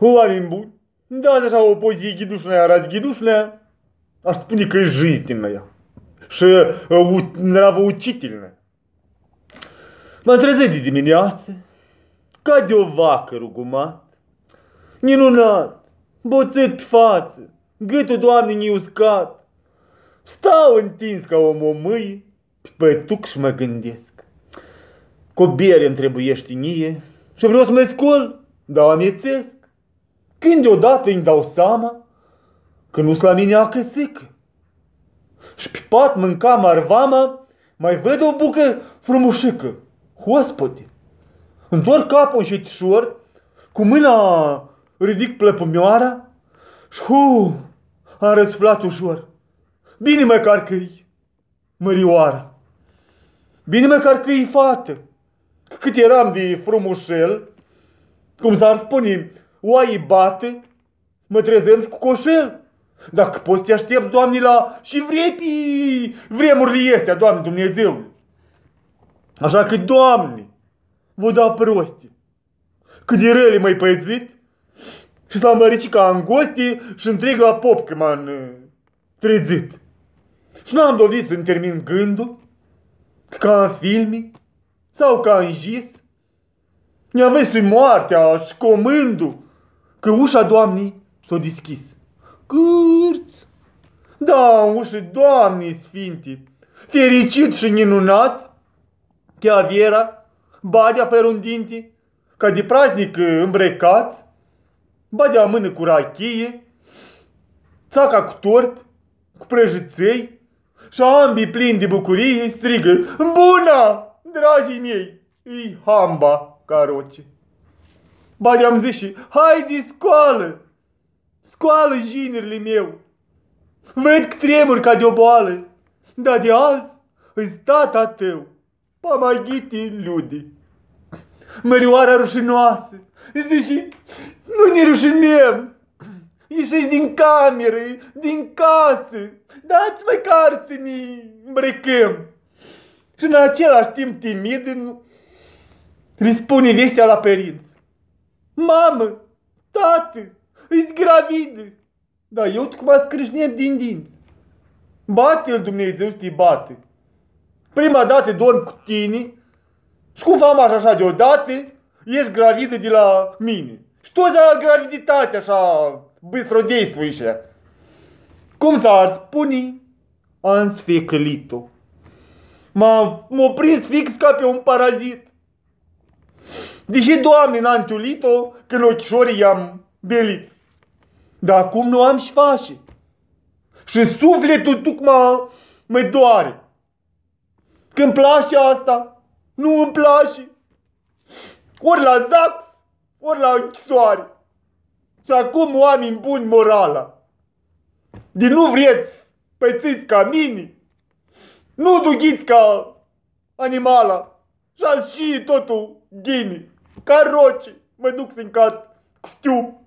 Oameni buni, dați așa o poezie ghidușnea, arați ghidușnea, aș spune că e жизненная și nravоучительная. M-am trezit de dimineață, ca de o vacă rugumat, minunat, boțet pe față, gâtul, Doamne, neuscat. Stau întins ca o momâie, pe pătuc și mă gândesc. Cu bere îmi trebuiește mie și vreau să mă scol, dar amețesc. Când deodată îmi dau seama că nu-s la mine acăsică. Și pe pat mânca marvama, mai văd o bucă frumușică. Hospăte! Întorc capul încetișor, cu mâna ridic plăpumioara și am răsuflat ușor. Bine măcar că-i mărioara. Bine măcar că-i fată. Cât eram de frumușel, cum s-ar spune, oaii bate, mă trezem și cu coșel. Dacă poți te aștepți, Doamne, la și vremurile astea, Doamne Dumnezeule. Așa că, Doamne, vă da proste. Cât de rele m-ai păzit și s-a măricit ca angoste și întreg la pop că m-am trezit. Și n-am dorit să-mi termin gândul, ca în filme sau ca în jis. Ne aveți și moartea și comândul, că ușa, Doamne, s-a deschis. Cârț! Da, în ușă, Doamne Sfinte, fericit și minunat, Chiavera, badea pe rundinte, ca de praznic îmbrăcați, badea mână cu rachie, țaca cu tort, cu prăjiței, și ambii plini de bucurie strigă: Bună, dragii mei, e hamba ca roce. Badea-mi zis și: haide, scoală, scoală jinerile meu. Văd că tremur ca de o boală, dar de azi îți tata tău, Pamaghite Lude. Mărioara rușinoasă zice: nu ne rușinem, ieșiți din cameră, din casă, dați măcar să ne îmbrăcăm. Și în același timp timid îi spune vestea la părinți: mamă, tată, îți gravidă. Dar eu cum mă scrâșniem din dinți. Bate-l Dumnezeu să te bate. Prima dată dorm cu tine și cum fac așa deodată, ești gravidă de la mine. Și toți la graviditate așa, băsrodeisul ăștia. Cum s-ar spune, am sfecălit-o. M-a prins fix ca pe un parazit. Deși, Doamne, n-am întulit-o când ochișorii i-am belit. Dar acum nu am și fașe. Și sufletul tocmai mă doare. Când place asta, nu îmi place. Ori la zax, ori la închisoare. Și acum, oameni buni, morala. De nu vreți pățiți ca mine, nu dughiți ca animala. Și și totul ghini. Ca roce, mă duc să-mi cad cu stiup.